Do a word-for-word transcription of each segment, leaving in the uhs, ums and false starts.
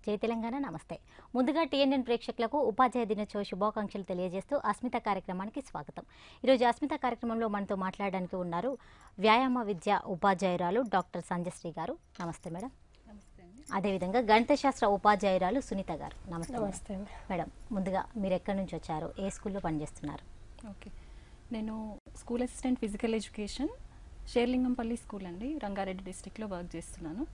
జై తెలంగాణ నమస్తే. ముందుగా టీఎన్ఎన్ ప్రేక్షకులకు ఉపాధ్యాయ దినోత్సవ శుభాకాంక్షలు తెలియజేస్తూ అస్మిత కార్యక్రమానికి స్వాగతం. ఈరోజు అస్మిత కార్యక్రమంలో మనతో మాట్లాడడానికి ఉన్నారు వ్యాయామ విద్య ఉపాధ్యాయురాలు డాక్టర్ సంజశ్రీ గారు. నమస్తే మేడం. అదేవిధంగా గణిత శాస్త్ర ఉపాధ్యాయురాలు సునీత గారు. నమస్తే. నమస్తే మేడం, ముందుగా మీరు ఎక్కడి నుంచి వచ్చారు, ఏ స్కూల్లో పనిచేస్తున్నారు? ఓకే, నేను school assistant physical education Serilingampally school అండి, రంగారెడ్డి డిస్టిక్లో వర్క్ చేస్తున్నాను.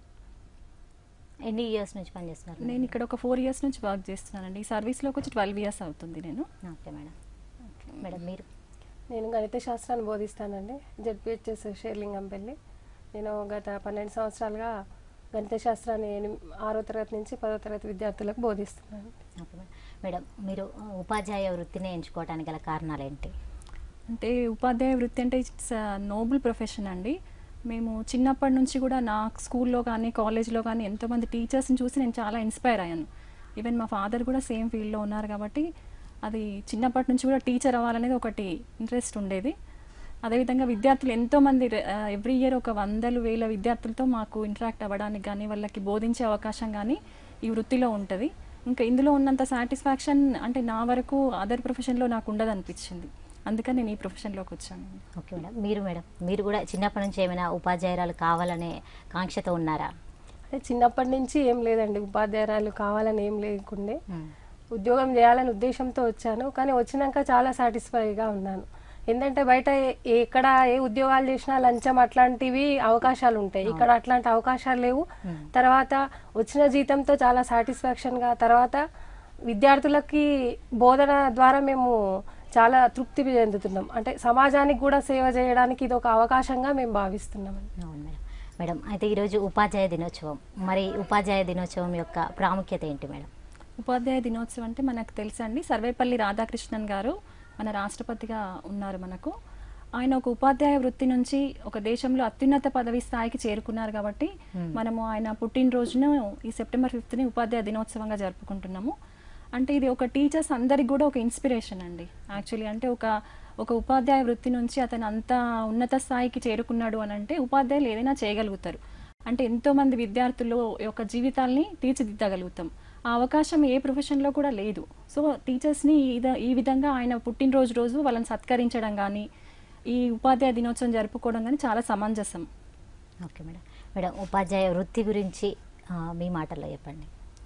ఎన్ని ఇయర్స్ నుంచి పనిచేస్తున్నారు? నేను ఇక్కడ ఒక ఫోర్ ఇయర్స్ నుంచి వర్క్ చేస్తున్నానండి. ఈ సర్వీస్లోకి వచ్చి ట్వెల్వ్ ఇయర్స్ అవుతుంది నేను. Okay madam. మేడం మీరు? నేను గణిత శాస్త్రాన్ని బోధిస్తానండి, జెడ్పిహెచ్ఎస్ షేర్లింగంపల్లి. నేను గత పన్నెండు సంవత్సరాలుగా గణిత శాస్త్రాన్ని ఆరో తరగతి నుంచి పదో తరగతి విద్యార్థులకు బోధిస్తున్నాను. ఓకే మేడం, మీరు ఉపాధ్యాయ వృత్తిని ఎంచుకోవడానికి గల కారణాలు ఏంటి? అంటే ఉపాధ్యాయ వృత్తి అంటే ఇట్స్ నోబుల్ ప్రొఫెషన్ అండి. మేము చిన్నప్పటి నుంచి కూడా నా స్కూల్లో కానీ కాలేజ్లో కానీ ఎంతోమంది టీచర్స్ని చూసి నేను చాలా ఇన్స్పైర్ అయ్యాను. ఈవెన్ మా ఫాదర్ కూడా సేమ్ ఫీల్డ్లో ఉన్నారు కాబట్టి అది చిన్నప్పటి నుంచి కూడా టీచర్ అవ్వాలనేది ఒకటి ఇంట్రెస్ట్ ఉండేది. అదేవిధంగా విద్యార్థులు ఎంతోమంది ఎవ్రీ ఇయర్ ఒక వందలు వేల విద్యార్థులతో మాకు ఇంటరాక్ట్ అవ్వడానికి కానీ వాళ్ళకి బోధించే అవకాశం కానీ ఈ వృత్తిలో ఉంటుంది. ఇంకా ఇందులో ఉన్నంత సాటిస్ఫాక్షన్ అంటే నా వరకు అదర్ ప్రొఫెషన్లో నాకు ఉండదు అనిపించింది. అందుకని నేను ఈ ప్రొఫెషన్లోకి వచ్చాను. ఓకే మేడం, మీరు మేడం మీరు కూడా చిన్నప్పటి నుంచి ఏమైనా ఉపాధ్యాయురాలు కావాలనే కాంక్షతో ఉన్నారా? అంటే చిన్నప్పటి నుంచి ఏం లేదండి, ఉపాధ్యాయురాలు కావాలని ఏం లేకుండే, ఉద్యోగం చేయాలని ఉద్దేశంతో వచ్చాను. కానీ వచ్చినాక చాలా సాటిస్ఫైగా ఉన్నాను. ఏంటంటే బయట ఎక్కడ ఏ ఉద్యోగాలు చేసినా లంచం అట్లాంటివి అవకాశాలు ఉంటాయి, ఇక్కడ అట్లాంటి అవకాశాలు లేవు. తర్వాత వచ్చిన జీతంతో చాలా సాటిస్ఫాక్షన్గా, తర్వాత విద్యార్థులకి బోధన ద్వారా మేము చాలా తృప్తి చెందుతున్నాం. అంటే సమాజానికి కూడా సేవ చేయడానికి ఇది ఒక అవకాశంగా మేము భావిస్తున్నాం. అవును మేడం. మేడం అయితే ఈరోజు ఉపాధ్యాయ దినోత్సవం, మరి ఉపాధ్యాయ దినోత్సవం యొక్క ప్రాముఖ్యత ఏంటి మేడం? ఉపాధ్యాయ దినోత్సవం అంటే మనకు తెలుసండి, సర్వేపల్లి రాధాకృష్ణన్ గారు మన రాష్ట్రపతిగా ఉన్నారు మనకు. ఆయన ఒక ఉపాధ్యాయ వృత్తి నుంచి ఒక దేశంలో అత్యున్నత పదవి స్థాయికి చేరుకున్నారు కాబట్టి మనము ఆయన పుట్టినరోజును ఈ సెప్టెంబర్ ఫిఫ్త్ని ఉపాధ్యాయ దినోత్సవంగా జరుపుకుంటున్నాము. అంటే ఇది ఒక టీచర్స్ అందరికి కూడా ఒక ఇన్స్పిరేషన్ అండి యాక్చువల్లీ. అంటే ఒక ఒక ఉపాధ్యాయ వృత్తి నుంచి అతను అంత ఉన్నత స్థాయికి చేరుకున్నాడు అని అంటే ఉపాధ్యాయులు ఏదైనా చేయగలుగుతారు. అంటే ఎంతోమంది విద్యార్థులు యొక్క జీవితాల్ని తీర్చిదిద్దగలుగుతాం. ఆ అవకాశం ఏ ప్రొఫెషన్లో కూడా లేదు. సో టీచర్స్ని ఈ విధంగా ఆయన పుట్టినరోజు రోజు వాళ్ళని సత్కరించడం కానీ ఈ ఉపాధ్యాయ దినోత్సవం జరుపుకోవడం కానీ చాలా సమంజసం. Okay madam. మేడం ఉపాధ్యాయ వృత్తి గురించి మీ మాటల్లో చెప్పండి.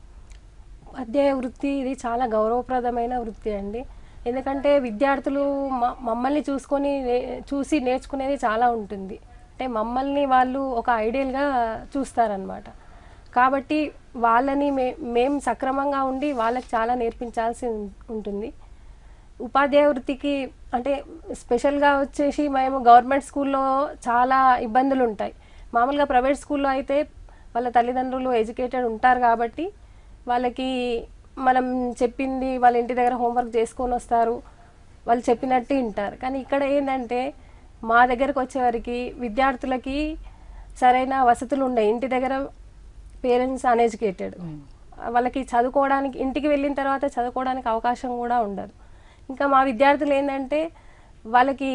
ఉపాధ్యాయ వృత్తి ఇది చాలా గౌరవప్రదమైన వృత్తి అండి. ఎందుకంటే విద్యార్థులు మమ్మల్ని చూసుకొని చూసి నేర్చుకునేది చాలా ఉంటుంది. అంటే మమ్మల్ని వాళ్ళు ఒక ఐడియల్గా చూస్తారనమాట. కాబట్టి వాళ్ళని మే మేము సక్రమంగా ఉండి వాళ్ళకి చాలా నేర్పించాల్సి ఉంటుంది. ఉపాధ్యాయ వృత్తికి అంటే స్పెషల్గా వచ్చేసి మేము గవర్నమెంట్ స్కూల్లో చాలా ఇబ్బందులు ఉంటాయి. మామూలుగా ప్రైవేట్ స్కూల్లో అయితే వాళ్ళ తల్లిదండ్రులు ఎడ్యుకేటెడ్ ఉంటారు కాబట్టి వాళ్ళకి మనం చెప్పింది వాళ్ళ ఇంటి దగ్గర హోంవర్క్ చేసుకొని వస్తారు, వాళ్ళు చెప్పినట్టు వింటారు. కానీ ఇక్కడ ఏంటంటే మా దగ్గరకు వచ్చేవారికి విద్యార్థులకి సరైన వసతులు ఉన్నాయి. ఇంటి దగ్గర పేరెంట్స్ అన్ఎడ్యుకేటెడ్, వాళ్ళకి చదువుకోవడానికి ఇంటికి వెళ్ళిన తర్వాత చదువుకోవడానికి అవకాశం కూడా ఉండదు. ఇంకా మా విద్యార్థులు ఏంటంటే వాళ్ళకి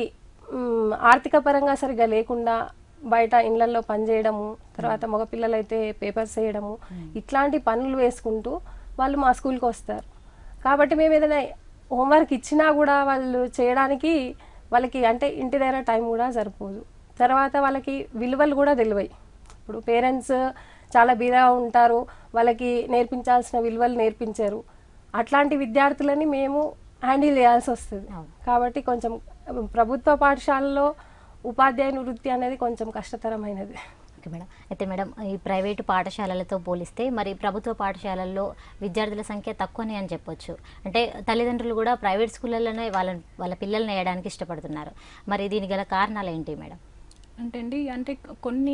ఆర్థిక పరంగా సరిగ్గా లేకుండా బయట ఇళ్లలో పనిచేయడము, తర్వాత మగపిల్లలు అయితే పేపర్స్ వేయడము, ఇట్లాంటి పనులు వేసుకుంటూ వాళ్ళు మా స్కూల్కి వస్తారు. కాబట్టి మేము ఏదైనా హోంవర్క్ ఇచ్చినా కూడా వాళ్ళు చేయడానికి వాళ్ళకి అంటే ఇంటి దగ్గర టైం కూడా సరిపోదు. తర్వాత వాళ్ళకి విలువలు కూడా తెలివాయి. ఇప్పుడు పేరెంట్స్ చాలా బీదగా ఉంటారు, వాళ్ళకి నేర్పించాల్సిన విలువలు నేర్పించారు. అట్లాంటి విద్యార్థులని మేము హ్యాండిల్ చేయాల్సి వస్తుంది. కాబట్టి కొంచెం ప్రభుత్వ పాఠశాలలో ఉపాధ్యాయుని వృత్తి అనేది కొంచెం కష్టతరమైనది. Okay madam. అయితే మేడం ఈ ప్రైవేటు పాఠశాలలతో పోలిస్తే మరి ప్రభుత్వ పాఠశాలల్లో విద్యార్థుల సంఖ్య తక్కువనే అని చెప్పొచ్చు. అంటే తల్లిదండ్రులు కూడా ప్రైవేట్ స్కూళ్ళలోనే వాళ్ళ వాళ్ళ పిల్లల్ని వేయడానికి ఇష్టపడుతున్నారు. మరి దీని గల కారణాలు ఏంటి మేడం? అంటే అండి అంటే కొన్ని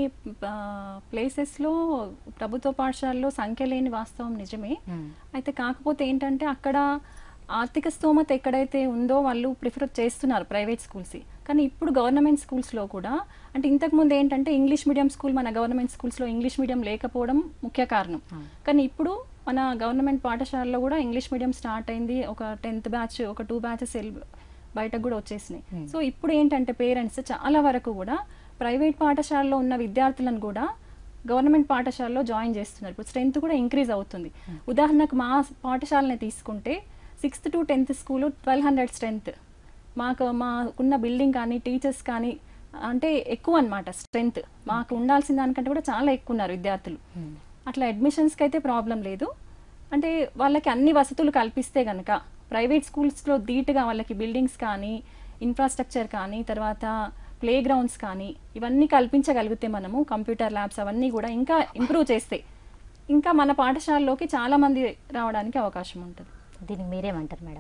ప్లేసెస్లో ప్రభుత్వ పాఠశాలలో సంఖ్య లేని వాస్తవం నిజమే. అయితే కాకపోతే ఏంటంటే అక్కడ ఆర్థిక స్తోమత ఎక్కడైతే ఉందో వాళ్ళు ప్రిఫర్ చేస్తున్నారు ప్రైవేట్ స్కూల్స్. కానీ ఇప్పుడు గవర్నమెంట్ స్కూల్స్లో కూడా అంటే ఇంతకుముందు ఏంటంటే ఇంగ్లీష్ మీడియం స్కూల్ మన గవర్నమెంట్ స్కూల్స్లో ఇంగ్లీష్ మీడియం లేకపోవడం ముఖ్య కారణం. కానీ ఇప్పుడు మన గవర్నమెంట్ పాఠశాలలో కూడా ఇంగ్లీష్ మీడియం స్టార్ట్ అయింది. ఒక టెన్త్ బ్యాచ్ ఒక టూ బ్యాచెస్ బయటకు కూడా వచ్చేసినాయి. సో ఇప్పుడు ఏంటంటే పేరెంట్స్ చాలా వరకు కూడా ప్రైవేట్ పాఠశాలలో ఉన్న విద్యార్థులను కూడా గవర్నమెంట్ పాఠశాలలో జాయిన్ చేస్తున్నారు. ఇప్పుడు స్ట్రెంత్ కూడా ఇంక్రీజ్ అవుతుంది. ఉదాహరణకు మా పాఠశాలని తీసుకుంటే sixth to tenth school twelve hundred strength. మాకు మాకున్న బిల్డింగ్ కానీ టీచర్స్ కానీ అంటే ఎక్కువ అనమాట స్ట్రెంత్. మాకు ఉండాల్సిన దానికంటే కూడా చాలా ఎక్కువ ఉన్నారు విద్యార్థులు. అట్లా అడ్మిషన్స్కి అయితే ప్రాబ్లం లేదు. అంటే వాళ్ళకి అన్ని వసతులు కల్పిస్తే కనుక ప్రైవేట్ స్కూల్స్లో ధీటుగా వాళ్ళకి బిల్డింగ్స్ కానీ ఇన్ఫ్రాస్ట్రక్చర్ కానీ తర్వాత ప్లే గ్రౌండ్స్ కానీ ఇవన్నీ కల్పించగలిగితే మనము కంప్యూటర్ ల్యాబ్స్ అవన్నీ కూడా ఇంకా ఇంప్రూవ్ చేస్తే ఇంకా మన పాఠశాలలోకి చాలా మంది రావడానికి అవకాశం ఉంటుంది. దీనికి మీరేమంటారు మేడం?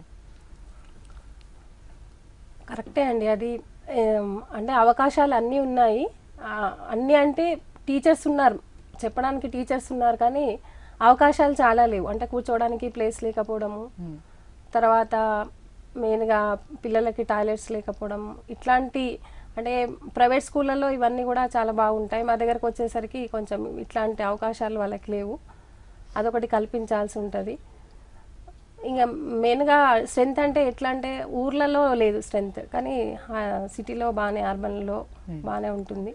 కరెక్టే అండి. అది అంటే అవకాశాలు అన్నీ ఉన్నాయి. అన్నీ అంటే టీచర్స్ ఉన్నారు, చెప్పడానికి టీచర్స్ ఉన్నారు, కానీ అవకాశాలు చాలా లేవు. అంటే కూర్చోవడానికి ప్లేస్ లేకపోవడము, తర్వాత మెయిన్గా పిల్లలకి టాయిలెట్స్ లేకపోవడం, ఇట్లాంటి అంటే ప్రైవేట్ స్కూళ్ళల్లో ఇవన్నీ కూడా చాలా బాగుంటాయి. మా దగ్గరకు వచ్చేసరికి కొంచెం ఇట్లాంటి అవకాశాలు వాళ్ళకి లేవు. అదొకటి కల్పించాల్సి ఉంటుంది. ఇంకా మెయిన్గా స్ట్రెంత్ అంటే ఎట్లా అంటే ఊర్లలో లేదు స్ట్రెంత్, కానీ సిటీలో బాగానే అర్బన్లో బాగానే ఉంటుంది.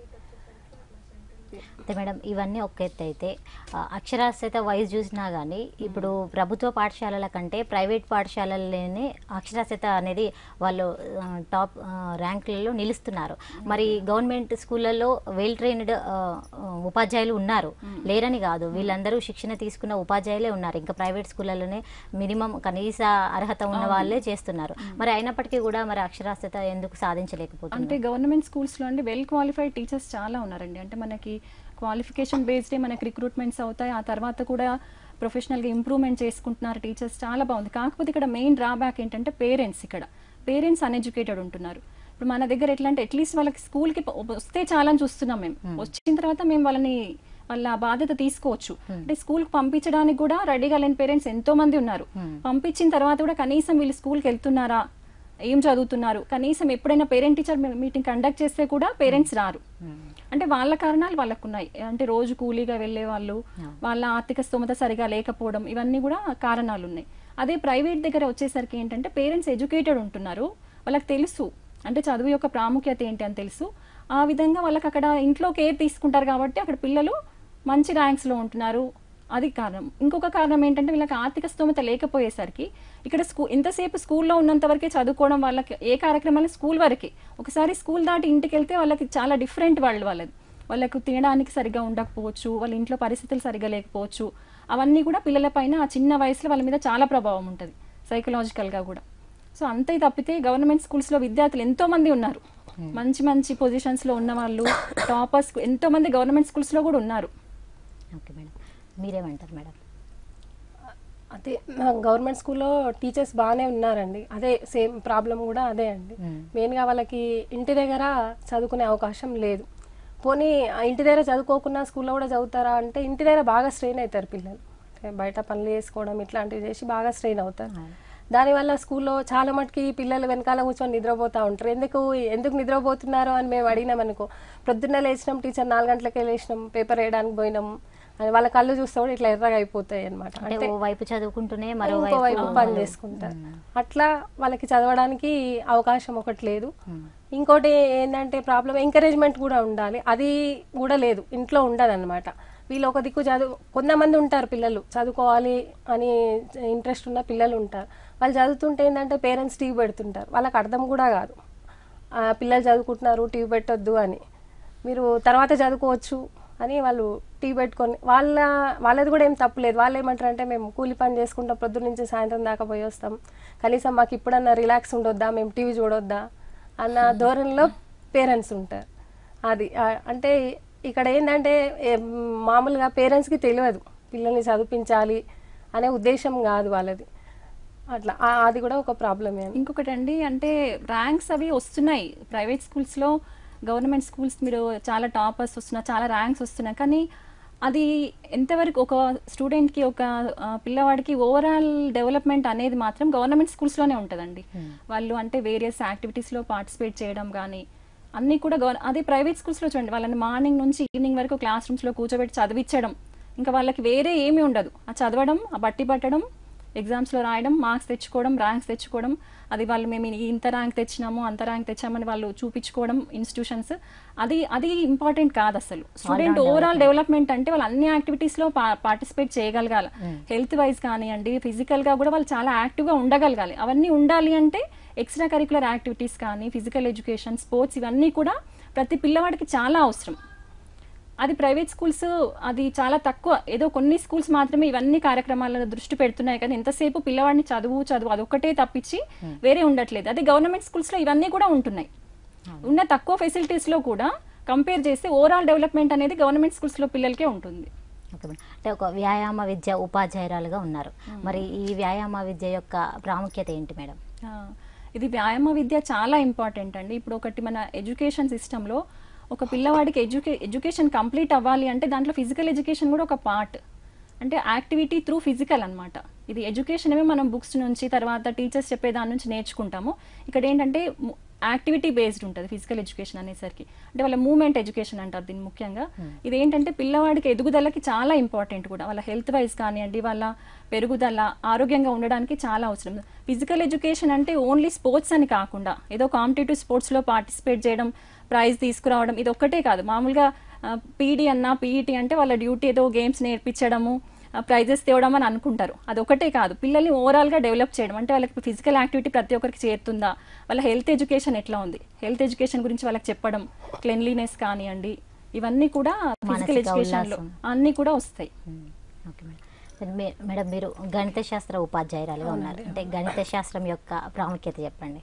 అయితే మేడం ఇవన్నీ ఒక ఎత్తు అయితే అక్షరాస్యత వయసు చూసినా కానీ ఇప్పుడు ప్రభుత్వ పాఠశాలల కంటే ప్రైవేట్ పాఠశాలలోనే అక్షరాస్యత అనేది వాళ్ళు టాప్ ర్యాంకులలో నిలుస్తున్నారు. మరి గవర్నమెంట్ స్కూళ్ళల్లో వెల్ ట్రైన్డ్ ఉపాధ్యాయులు ఉన్నారు, లేరని కాదు, వీళ్ళందరూ శిక్షణ తీసుకున్న ఉపాధ్యాయులే ఉన్నారు. ఇంకా ప్రైవేట్ స్కూళ్ళలోనే మినిమం కనీస అర్హత ఉన్న వాళ్ళే చేస్తున్నారు. మరి అయినప్పటికీ కూడా మరి అక్షరాస్యత ఎందుకు సాధించలేకపోతుంది? అంటే గవర్నమెంట్ స్కూల్స్లో అండి వెల్ క్వాలిఫైడ్ టీచర్స్ చాలా ఉన్నారండి. అంటే మనకి క్వాలిఫికేషన్ బేస్డే మనకి రిక్రూట్మెంట్స్ అవుతాయి. ఆ తర్వాత కూడా ప్రొఫెషనల్గా ఇంప్రూవ్మెంట్ చేసుకుంటున్నారు టీచర్స్, చాలా బాగుంది. కాకపోతే ఇక్కడ మెయిన్ డ్రాబ్యాక్ ఏంటంటే పేరెంట్స్. ఇక్కడ పేరెంట్స్ అన్ఎడ్యుకేటెడ్ ఉంటున్నారు. ఇప్పుడు మన దగ్గర ఎట్లా అంటే అట్లీస్ట్ వాళ్ళకి స్కూల్కి వస్తే చాలా చూస్తున్నాం మేము. వచ్చిన తర్వాత మేము వాళ్ళని వాళ్ళ బాధ్యత తీసుకోవచ్చు. అంటే స్కూల్కి పంపించడానికి కూడా రెడీగా లేని పేరెంట్స్ ఎంతో మంది ఉన్నారు. పంపించిన తర్వాత కూడా కనీసం వీళ్ళు స్కూల్కి వెళ్తున్నారా, ఏం చదువుతున్నారు, కనీసం ఎప్పుడైనా పేరెంట్ టీచర్ మీటింగ్ కండక్ట్ చేస్తే కూడా పేరెంట్స్ రారు. అంటే వాళ్ళ కారణాలు వాళ్ళకు ఉన్నాయి. అంటే రోజు కూలీగా వెళ్ళే వాళ్ళు, వాళ్ళ ఆర్థిక స్తోమత సరిగా లేకపోవడం, ఇవన్నీ కూడా కారణాలు ఉన్నాయి. అదే ప్రైవేట్ దగ్గర వచ్చేసరికి ఏంటంటే పేరెంట్స్ ఎడ్యుకేటెడ్ ఉంటున్నారు, వాళ్ళకి తెలుసు అంటే చదువు యొక్క ప్రాముఖ్యత ఏంటి అని తెలుసు. ఆ విధంగా వాళ్ళకి అక్కడ ఇంట్లో కేర్ తీసుకుంటారు కాబట్టి అక్కడ పిల్లలు మంచి ర్యాంక్స్లో ఉంటున్నారు. అది కారణం. ఇంకొక కారణం ఏంటంటే వీళ్ళకి ఆర్థిక స్తోమత లేకపోయేసరికి ఇక్కడ స్కూ ఎంతసేపు స్కూల్లో ఉన్నంత వరకే చదువుకోవడం, వాళ్ళకి ఏ కార్యక్రమాలు స్కూల్ వరకే. ఒకసారి స్కూల్ దాటి ఇంటికి వెళ్తే వాళ్ళకి చాలా డిఫరెంట్ వరల్డ్ వాళ్ళది. వాళ్ళకు తినడానికి సరిగ్గా ఉండకపోవచ్చు, వాళ్ళ ఇంట్లో పరిస్థితులు సరిగ్గా లేకపోవచ్చు. అవన్నీ కూడా పిల్లలపైన ఆ చిన్న వయసులో వాళ్ళ మీద చాలా ప్రభావం ఉంటుంది సైకలాజికల్గా కూడా. సో అంతే తప్పితే గవర్నమెంట్ స్కూల్స్లో విద్యార్థులు ఎంతో మంది ఉన్నారు, మంచి మంచి పొజిషన్స్లో ఉన్న వాళ్ళు, టాపర్స్ ఎంతో మంది గవర్నమెంట్ స్కూల్స్లో కూడా ఉన్నారు. ఓకే మేడం, మీరేమంటారు మేడం? అదే గవర్నమెంట్ స్కూల్లో టీచర్స్ బాగానే ఉన్నారండి. అదే సేమ్ ప్రాబ్లం కూడా అదే అండి. మెయిన్గా వాళ్ళకి ఇంటి దగ్గర చదువుకునే అవకాశం లేదు. పోనీ ఇంటి దగ్గర చదువుకోకుండా స్కూల్లో కూడా చదువుతారా అంటే ఇంటి దగ్గర బాగా స్ట్రెయిన్ అవుతారు పిల్లలు. బయట పనులు చేసుకోవడం ఇట్లాంటివి చేసి బాగా స్ట్రెయిన్ అవుతారు. దానివల్ల స్కూల్లో చాలా మటుకి పిల్లలు వెనకాల కూర్చొని నిద్రపోతూ ఉంటారు. ఎందుకు ఎందుకు నిద్రపోతున్నారు అని మేము అడిగినాం అనుకో, ప్రొద్దున్న లేచినాం, టీచర్ నాలుగు గంటలకే లేచినాం, పేపర్ వేయడానికి పోయినాం, వాళ్ళ కళ్ళు చూస్తే కూడా ఇట్లా ఎర్రగా అయిపోతాయి అనమాట. అంటే వైపు చదువుకుంటూనే మరో వైపు పని చేసుకుంటారు. అట్లా వాళ్ళకి చదవడానికి అవకాశం ఒకటి లేదు. ఇంకోటి ఏంటంటే ప్రాబ్లం ఎంకరేజ్మెంట్ కూడా ఉండాలి, అది కూడా లేదు, ఇంట్లో ఉండదు అనమాట. వీళ్ళు ఒక దిక్కు చదువు, కొంతమంది ఉంటారు పిల్లలు చదువుకోవాలి అని ఇంట్రెస్ట్ ఉన్న పిల్లలు ఉంటారు. వాళ్ళు చదువుతుంటే ఏంటంటే పేరెంట్స్ టీవీ పెడుతుంటారు, వాళ్ళకి అర్థం కూడా కాదు పిల్లలు చదువుకుంటున్నారు టీవీ పెట్టొద్దు అని, మీరు తర్వాత చదువుకోవచ్చు అని వాళ్ళు టీవీ పెట్టుకొని, వాళ్ళ వాళ్ళది కూడా ఏం తప్పులేదు. వాళ్ళు ఏమంటారు అంటే మేము కూలి పని చేసుకుంటాం, పొద్దున్న నుంచి సాయంత్రం దాకా పోయి వస్తాం, కనీసం మాకు ఇప్పుడన్నా రిలాక్స్ ఉండొద్దా, మేము టీవీ చూడొద్దా అన్న ధోరణిలో పేరెంట్స్ ఉంటారు. అది అంటే ఇక్కడ ఏంటంటే మామూలుగా పేరెంట్స్కి తెలియదు పిల్లల్ని చదివించాలి అనే ఉద్దేశం కాదు వాళ్ళది. అట్లా అది కూడా ఒక ప్రాబ్లమే. ఇంకొకటి అండి, అంటే ర్యాంక్స్ అవి వస్తున్నాయి ప్రైవేట్ స్కూల్స్లో, గవర్నమెంట్ స్కూల్స్ మీరు చాలా టాపర్స్ వస్తున్నారు, చాలా ర్యాంక్స్ వస్తున్నాయి. కానీ అది ఎంతవరకు ఒక స్టూడెంట్కి, ఒక పిల్లవాడికి ఓవరాల్ డెవలప్మెంట్ అనేది మాత్రం గవర్నమెంట్ స్కూల్స్లోనే ఉంటుందండి. వాళ్ళు అంటే వేరియస్ యాక్టివిటీస్లో పార్టిసిపేట్ చేయడం కానీ అన్నీ కూడా గవర్ అదే ప్రైవేట్ స్కూల్స్లో చూడండి, వాళ్ళని మార్నింగ్ నుంచి ఈవినింగ్ వరకు క్లాస్ రూమ్స్లో కూర్చోబెట్టి చదివించడం, ఇంకా వాళ్ళకి వేరే ఏమీ ఉండదు. ఆ చదవడం, ఆ బట్టి పట్టడం, ఎగ్జామ్స్లో రాయడం, మార్క్స్ తెచ్చుకోవడం, ర్యాంక్స్ తెచ్చుకోవడం, అది వాళ్ళు మేము ఇంత ర్యాంక్ తెచ్చినాము అంత ర్యాంక్ తెచ్చామని వాళ్ళు చూపించుకోవడం ఇన్స్టిట్యూషన్స్, అది అది ఇంపార్టెంట్ కాదు అసలు. స్టూడెంట్ ఓవరాల్ డెవలప్మెంట్ అంటే వాళ్ళు అన్ని యాక్టివిటీస్లో పార్టిసిపేట్ చేయగలగాలి. హెల్త్ వైజ్ కానివ్వండి, ఫిజికల్గా కూడా వాళ్ళు చాలా యాక్టివ్గా ఉండగలగాలి. అవన్నీ ఉండాలి అంటే ఎక్స్ట్రా కరికులర్ యాక్టివిటీస్ కానీ, ఫిజికల్ ఎడ్యుకేషన్, స్పోర్ట్స్, ఇవన్నీ కూడా ప్రతి పిల్లవాడికి చాలా అవసరం. అది ప్రైవేట్ స్కూల్స్ అది చాలా తక్కువ, ఏదో కొన్ని స్కూల్స్ మాత్రమే ఇవన్నీ కార్యక్రమాలను దృష్టి పెడుతున్నాయి. కానీ ఎంతసేపు పిల్లవాడిని చదువు చదువు అదొక్కటే తప్పించి వేరే ఉండట్లేదు. అదే గవర్నమెంట్ స్కూల్స్లో ఇవన్నీ కూడా ఉంటున్నాయి. ఉన్న తక్కువ ఫెసిలిటీస్లో కూడా కంపేర్ చేస్తే ఓవరాల్ డెవలప్మెంట్ అనేది గవర్నమెంట్ స్కూల్స్లో పిల్లలకే ఉంటుంది. అంటే ఒక వ్యాయామ విద్య ఉపాధ్యాయురాలుగా ఉన్నారు, మరి ఈ వ్యాయామ విద్య యొక్క ప్రాముఖ్యత ఏంటి మేడం? ఇది వ్యాయామ విద్య చాలా ఇంపార్టెంట్ అండి. ఇప్పుడు ఒకటి మన ఎడ్యుకేషన్ సిస్టంలో ఒక పిల్లవాడికి ఎడ్యుకే ఎడ్యుకేషన్ కంప్లీట్ అవ్వాలి అంటే దాంట్లో ఫిజికల్ ఎడ్యుకేషన్ కూడా ఒక పార్ట్. అంటే యాక్టివిటీ త్రూ ఫిజికల్ అనమాట. ఇది ఎడ్యుకేషన్ ఏమో మనం బుక్స్ నుంచి తర్వాత టీచర్స్ చెప్పే దాని నుంచి నేర్చుకుంటాము. ఇక్కడ ఏంటంటే యాక్టివిటీ బేస్డ్ ఉంటుంది ఫిజికల్ ఎడ్యుకేషన్ అనేసరికి. అంటే వాళ్ళ మూవ్మెంట్ ఎడ్యుకేషన్ అంటారు దీన్ని ముఖ్యంగా. ఇది ఏంటంటే పిల్లవాడికి ఎదుగుదలకి చాలా ఇంపార్టెంట్ కూడా. వాళ్ళ హెల్త్ వైజ్ కానివ్వండి, వాళ్ళ పెరుగుదల, ఆరోగ్యంగా ఉండడానికి చాలా అవసరం. ఫిజికల్ ఎడ్యుకేషన్ అంటే ఓన్లీ స్పోర్ట్స్ అని కాకుండా ఏదో కాంపిటేటివ్ స్పోర్ట్స్లో పార్టిసిపేట్ చేయడం, ప్రైజ్ తీసుకురావడం, ఇది ఒక్కటే కాదు. మామూలుగా పీడీ అన్నా పీఈటీ అంటే వాళ్ళ డ్యూటీ ఏదో గేమ్స్ నేర్పించడము, ప్రైజెస్ తేవడం అని అనుకుంటారు. అది ఒకటే కాదు, పిల్లల్ని ఓవరాల్గా డెవలప్ చేయడం. అంటే వాళ్ళకి ఫిజికల్ యాక్టివిటీ ప్రతి ఒక్కరికి చేరుతుందా, వాళ్ళ హెల్త్ ఎడ్యుకేషన్ ఎట్లా ఉంది, హెల్త్ ఎడ్యుకేషన్ గురించి వాళ్ళకి చెప్పడం, క్లెన్లీనెస్ కానివ్వండి, ఇవన్నీ కూడా ఫిజికల్ ఎడ్యుకేషన్లో అన్నీ కూడా వస్తాయి. Okay madam. మేడం మీరు గణిత శాస్త్ర ఉపాధ్యాయురాలుగా ఉన్నారు, అంటే గణిత శాస్త్రం యొక్క ప్రాముఖ్యత చెప్పండి.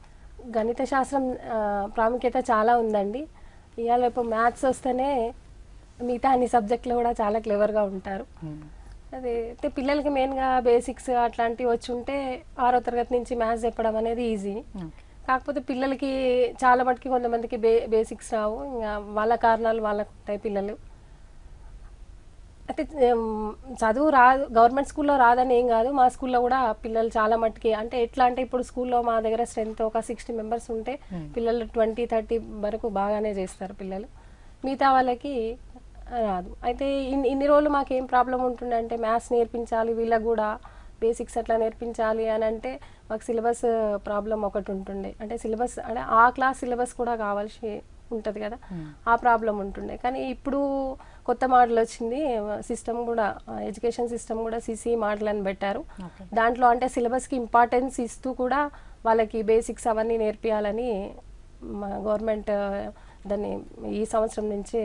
గణిత శాస్త్రం ప్రాముఖ్యత చాలా ఉందండి. ఇవాళ ఇప్పుడు మ్యాథ్స్ వస్తేనే మిగతా అన్ని సబ్జెక్టులు కూడా చాలా క్లెవర్గా ఉంటారు. అదే అయితే పిల్లలకి మెయిన్గా బేసిక్స్ అట్లాంటివి వచ్చి ఉంటే ఆరో తరగతి నుంచి మ్యాథ్స్ చెప్పడం అనేది ఈజీ. కాకపోతే పిల్లలకి చాలా మటుకి కొంతమందికి బే బేసిక్స్ రావు. ఇంకా వాళ్ళ కారణాలు వాళ్ళకు ఉంటాయి. పిల్లలు అయితే చదువు రాదు, గవర్నమెంట్ స్కూల్లో రాదని ఏం కాదు. మా స్కూల్లో కూడా పిల్లలు చాలా మట్టుకి, అంటే ఎట్లా అంటే ఇప్పుడు స్కూల్లో మా దగ్గర స్ట్రెంత్ ఒక సిక్స్టీ మెంబర్స్ ఉంటే పిల్లలు ట్వంటీ థర్టీ వరకు బాగానే చేస్తారు పిల్లలు. మిగతా వాళ్ళకి రాదు. అయితే ఇన్ని ఇన్ని రోజులు మాకు ఏం ప్రాబ్లం ఉంటుండే అంటే మ్యాథ్స్ నేర్పించాలి వీళ్ళకు కూడా, బేసిక్స్ అట్లా నేర్పించాలి అని అంటే మాకు సిలబస్ ప్రాబ్లం ఒకటి ఉంటుండే. అంటే సిలబస్ అంటే ఆ క్లాస్ సిలబస్ కూడా కావాల్సి ఉంటుంది కదా, ఆ ప్రాబ్లం ఉంటుండే. కానీ ఇప్పుడు కొత్త మోడల్ వచ్చింది, సిస్టమ్ కూడా ఎడ్యుకేషన్ సిస్టమ్ కూడా సిసి మోడల్ అని పెట్టారు. దాంట్లో అంటే సిలబస్కి ఇంపార్టెన్స్ ఇస్తూ కూడా వాళ్ళకి బేసిక్స్ అవన్నీ నేర్పియాలని మా గవర్నమెంట్ దాన్ని ఈ సంవత్సరం నుంచి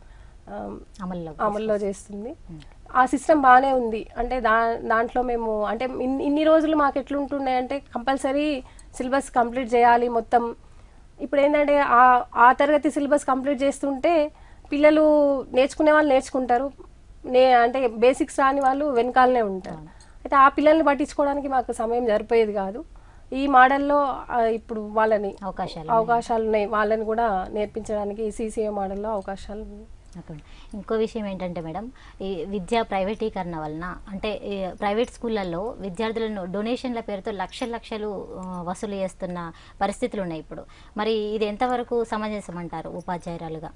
అమల్లో అమల్లో చేస్తుంది. ఆ సిస్టమ్ బాగానే ఉంది. అంటే దా దాంట్లో మేము అంటే ఇన్ని రోజులు మాకు ఎట్లుంటుండే అంటే కంపల్సరీ సిలబస్ కంప్లీట్ చేయాలి మొత్తం. ఇప్పుడు ఏంటంటే ఆ ఆ తరగతి సిలబస్ కంప్లీట్ చేస్తుంటే పిల్లలు నేర్చుకునే వాళ్ళు నేర్చుకుంటారు, నే అంటే బేసిక్స్ రాని వాళ్ళు వెనకాలనే ఉంటారు. అయితే ఆ పిల్లల్ని పట్టించుకోవడానికి మాకు సమయం సరిపోయేది కాదు. ఈ మోడల్లో ఇప్పుడు వాళ్ళని అవకాశాలు అవకాశాలు ఉన్నాయి, వాళ్ళని కూడా నేర్పించడానికి సిసిఏ మోడల్లో అవకాశాలు ఉన్నాయి. ఇంకో విషయం ఏంటంటే మేడం, ఈ విద్యా ప్రైవేటీకరణ వలన అంటే ప్రైవేట్ స్కూళ్ళల్లో విద్యార్థులను డొనేషన్ల పేరుతో లక్షల లక్షలు వసూలు చేస్తున్న పరిస్థితులు ఉన్నాయి ఇప్పుడు. మరి ఇది ఎంతవరకు సమంజసం అంటారు ఉపాధ్యాయురాలుగా?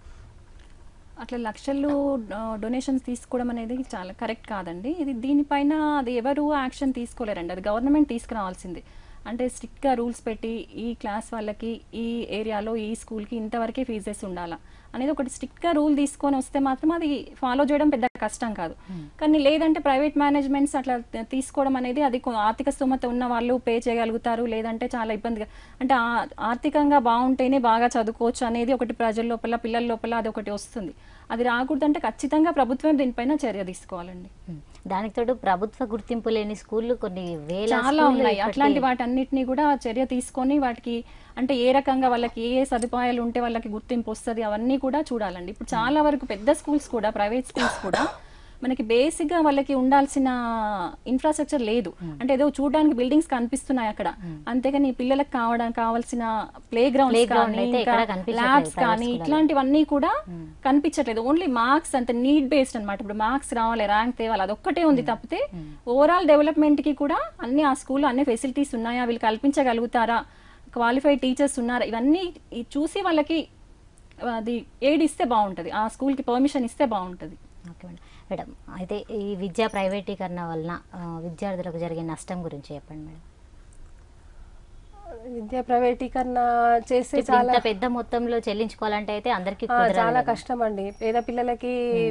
అట్లా లక్షలు డొనేషన్స్ తీసుకోవడం అనేది చాలా కరెక్ట్ కాదండి. ఇది దీనిపైన అది ఎవరు యాక్షన్ తీసుకోలేరండి, అది గవర్నమెంట్ తీసుకురావాల్సింది. అంటే స్ట్రిక్ట్గా రూల్స్ పెట్టి ఈ క్లాస్ వాళ్ళకి ఈ ఏరియాలో ఈ స్కూల్కి ఇంతవరకే ఫీజెస్ ఉండాలా అనేది ఒకటి స్ట్రిక్ట్గా రూల్ తీసుకొని వస్తే మాత్రం అది ఫాలో చేయడం పెద్ద కష్టం కాదు. కానీ లేదంటే ప్రైవేట్ మేనేజ్మెంట్స్ అట్లా తీసుకోవడం అనేది అది ఆర్థిక స్తోమత ఉన్న వాళ్ళు పే చేయగలుగుతారు, లేదంటే చాలా ఇబ్బందిగా, అంటే ఆర్థికంగా బాగుంటేనే బాగా చదువుకోవచ్చు అనేది ఒకటి ప్రజల లోపల పిల్లల లోపల అది ఒకటి వస్తుంది. అది రాకూడదంటే ఖచ్చితంగా ప్రభుత్వం దీనిపైన చర్య తీసుకోవాలండి. దానికి తోడు ప్రభుత్వ గుర్తింపు లేని స్కూళ్ళు కొన్ని వేల చాలా ఉన్నాయి. అట్లాంటి వాటన్నిటిని కూడా చర్య తీసుకొని వాటికి అంటే ఏ రకంగా వాళ్ళకి ఏ ఏ సదుపాయాలు ఉంటే వాళ్ళకి గుర్తింపు వస్తుంది అవన్నీ కూడా చూడాలండి. ఇప్పుడు చాలా వరకు పెద్ద స్కూల్స్ కూడా ప్రైవేట్ స్కూల్స్ కూడా మనకి బేసిక్ గా వాళ్ళకి ఉండాల్సిన ఇన్ఫ్రాస్ట్రక్చర్ లేదు. అంటే ఏదో చూడడానికి బిల్డింగ్స్ కనిపిస్తున్నాయి అక్కడ, అంతేగాని పిల్లలకు కావడానికి కావాల్సిన ప్లే గ్రౌండ్స్ కానీ ల్యాబ్స్ కానీ ఇట్లాంటివన్నీ కూడా కనిపించట్లేదు. ఓన్లీ మార్క్స్ అంత నీడ్ బేస్డ్ అనమాట. ఇప్పుడు మార్క్స్ రావాలి, ర్యాంక్ తేవాలి, అదొక్కటే ఉంది తప్పితే ఓవరాల్ డెవలప్మెంట్ కి కూడా అన్ని ఆ స్కూల్లో అన్ని ఫెసిలిటీస్ ఉన్నాయా, వీళ్ళు కల్పించగలుగుతారా, క్వాలిఫైడ్ టీచర్స్ ఉన్నారా, ఇవన్నీ చూసి వాళ్ళకి అది ఎయిడ్ ఇస్తే బాగుంటుంది, ఆ స్కూల్కి పర్మిషన్ ఇస్తే బాగుంటుంది. Okay madam. మేడం అయితే ఈ విద్యా ప్రైవేటీకరణ వలన ఆ, విద్యార్థులకు జరిగే నష్టం గురించి చెప్పండి మేడం. విద్యా ప్రైవేటీకరణ చేస్తే ఇప్పుడు చాలా ఇంత పెద్ద మొత్తంలో చెల్లించుకోవాలంటే అయితే అందరికీ ఆ, కుదరదు చాలా కదా. కష్టం అండి. పేద పిల్లలకి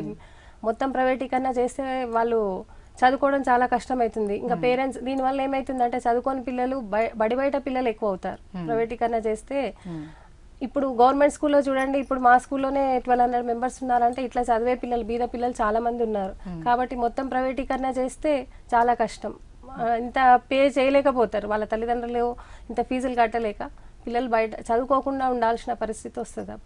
మొత్తం ప్రైవేటీకరణ చేస్తే వాళ్ళు చదువుకోవడం చాలా కష్టం అవుతుంది. ఇంకా పేరెంట్స్ దీనివల్ల ఏమవుతుందంటే చదువుకోని పిల్లలు బయ- బడి బయట పిల్లలు ఎక్కువ అవుతారు ప్రైవేటీకరణ చేస్తే. ఉమ్, ఇప్పుడు గవర్నమెంట్ స్కూల్లో చూడండి, ఇప్పుడు మా స్కూల్లోనే ట్వెల్వ్ హండ్రెడ్ మెంబర్స్ ఉన్నారంటే ఇట్లా చదివే పిల్లలు, బీద పిల్లలు చాలా మంది ఉన్నారు. కాబట్టి మొత్తం ప్రైవేటీకరణ చేస్తే చాలా కష్టం. ఆ, ఇంత పే చేయలేకపోతారు వాళ్ళ తల్లిదండ్రులు, ఇంత ఫీజులు కట్టలేక పిల్లలు బయట చదువుకోకుండా ఉండాల్సిన పరిస్థితి వస్తుంది.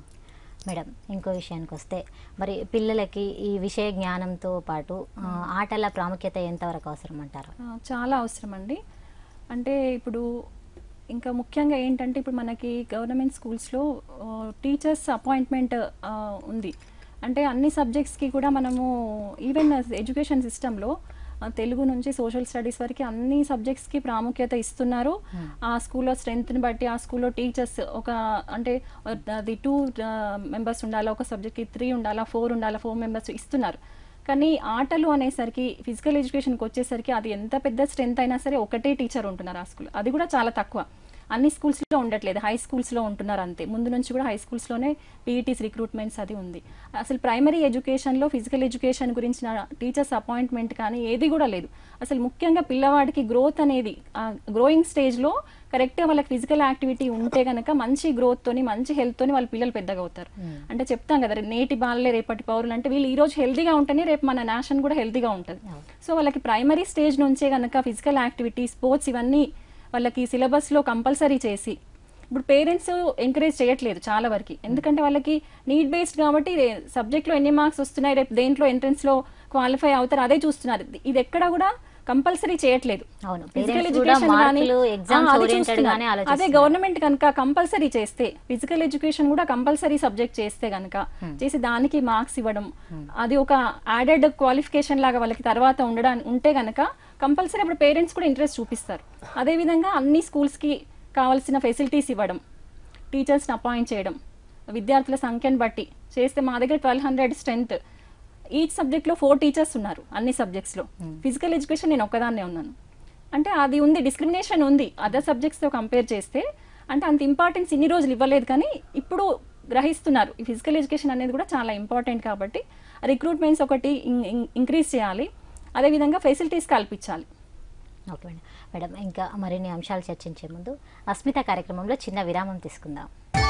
మేడం ఇంకో విషయానికి వస్తే మరి పిల్లలకి ఈ విషయ జ్ఞానంతో పాటు ఆ, ఆటల ప్రాముఖ్యత ఎంతవరకు అవసరం అంటారు? ఆ, చాలా అవసరం అండి. అంటే ఇప్పుడు ఇంకా ముఖ్యంగా ఏంటంటే ఇప్పుడు మనకి గవర్నమెంట్ స్కూల్స్లో టీచర్స్ అపాయింట్మెంట్ ఉంది. అంటే అన్ని సబ్జెక్ట్స్కి కూడా మనము ఈవెన్ ఎడ్యుకేషన్ సిస్టంలో తెలుగు నుంచి సోషల్ స్టడీస్ వరకు అన్ని సబ్జెక్ట్స్కి ప్రాముఖ్యత ఇస్తున్నారు. ఆ స్కూల్లో స్ట్రెంగ్త్ని బట్టి ఆ స్కూల్లో టీచర్స్ ఒక అంటే అది టూ మెంబర్స్ ఉండాలా, ఒక సబ్జెక్ట్కి త్రీ ఉండాలా, ఫోర్ ఉండాలా, ఫోర్ మెంబర్స్ ఇస్తున్నారు. కానీ ఆటలు అనేసరికి ఫిజికల్ ఎడ్యుకేషన్కి వచ్చేసరికి అది ఎంత పెద్ద స్ట్రెంత్ అయినా సరే ఒకటే టీచర్ ఉంటున్నారు ఆ స్కూల్. అది కూడా చాలా తక్కువ. అన్ని స్కూల్స్లో ఉండట్లేదు, హై స్కూల్స్లో ఉంటున్నారు అంతే. ముందు నుంచి కూడా హై స్కూల్స్లోనే పీఈటీస్ రిక్రూట్మెంట్స్ అది ఉంది. అసలు ప్రైమరీ ఎడ్యుకేషన్లో ఫిజికల్ ఎడ్యుకేషన్ గురించిన టీచర్స్ అపాయింట్మెంట్ కానీ ఏది కూడా లేదు. అసలు ముఖ్యంగా పిల్లవాడికి గ్రోత్ అనేది గ్రోయింగ్ స్టేజ్లో కరెక్ట్గా వాళ్ళకి ఫిజికల్ యాక్టివిటీ ఉంటే కనుక మంచి గ్రోత్తోని మంచి హెల్త్తోని వాళ్ళ పిల్లలు పెద్దగా అవుతారు. అంటే చెప్తాం కదా, నేటి బాలలే రేపటి పౌరులు. అంటే వీళ్ళు ఈ రోజు హెల్తీగా ఉంటేనే రేపు మన నేషన్ కూడా హెల్తీగా ఉంటుంది. సో వాళ్ళకి ప్రైమరీ స్టేజ్ నుంచే కనుక ఫిజికల్ యాక్టివిటీ, స్పోర్ట్స్ ఇవన్నీ వాళ్ళకి సిలబస్లో కంపల్సరీ చేసి, ఇప్పుడు పేరెంట్స్ ఎంకరేజ్ చేయట్లేదు చాలా వరకు. ఎందుకంటే వాళ్ళకి నీడ్ బేస్డ్ కాబట్టి సబ్జెక్ట్లో ఎన్ని మార్క్స్ వస్తున్నాయి, రేపు దేంట్లో ఎంట్రన్స్లో క్వాలిఫై అవుతారు అదే చూస్తున్నారు. ఇది ఎక్కడ కూడా కంపల్సరీ చేయట్లేదు. అవును, ఫిజికల్ parents కూడా ఎడ్యుకేషన్ కానీ మార్కులు, exams అది oriented చూస్తున్నారు. గానే అదే ఆలోచిస్తున్నారు. గవర్నమెంట్ కనుక కంపల్సరీ చేస్తే, ఫిజికల్ ఎడ్యుకేషన్ కూడా కంపల్సరీ సబ్జెక్ట్ చేస్తే కనుక చేసి దానికి మార్క్స్ ఇవ్వడం, అది ఒక యాడెడ్ క్వాలిఫికేషన్ లాగా వాళ్ళకి తర్వాత ఉండడానికి ఉంటే కనుక కంపల్సరీ అప్పుడు పేరెంట్స్ కూడా ఇంట్రెస్ట్ చూపిస్తారు. అదేవిధంగా అన్ని స్కూల్స్కి కావాల్సిన ఫెసిలిటీస్ ఇవ్వడం, టీచర్స్ని అపాయింట్ చేయడం, విద్యార్థుల సంఖ్యను బట్టి చేస్తే మా దగ్గర ట్వెల్వ్ హండ్రెడ్ స్ట్రెంత్, ఈచ్ సబ్జెక్ట్లో ఫోర్ టీచర్స్ ఉన్నారు అన్ని సబ్జెక్ట్స్లో. ఫిజికల్ ఎడ్యుకేషన్ నేను ఒక్కదాన్నే ఉన్నాను. అంటే అది ఉంది, డిస్క్రిమినేషన్ ఉంది అదర్ సబ్జెక్ట్స్తో కంపేర్ చేస్తే. అంటే అంత ఇంపార్టెన్స్ ఇన్ని రోజులు ఇవ్వలేదు, కానీ ఇప్పుడు గ్రహిస్తున్నారు ఈ ఫిజికల్ ఎడ్యుకేషన్ అనేది కూడా చాలా ఇంపార్టెంట్. కాబట్టి రిక్రూట్మెంట్స్ ఒకటి ఇంక్రీజ్ చేయాలి, అదేవిధంగా ఫెసిలిటీస్ కల్పించాలి. Okay madam. మేడం ఇంకా మరిన్ని అంశాలు చర్చించే ముందు అస్మిత కార్యక్రమంలో చిన్న విరామం తీసుకుందాం.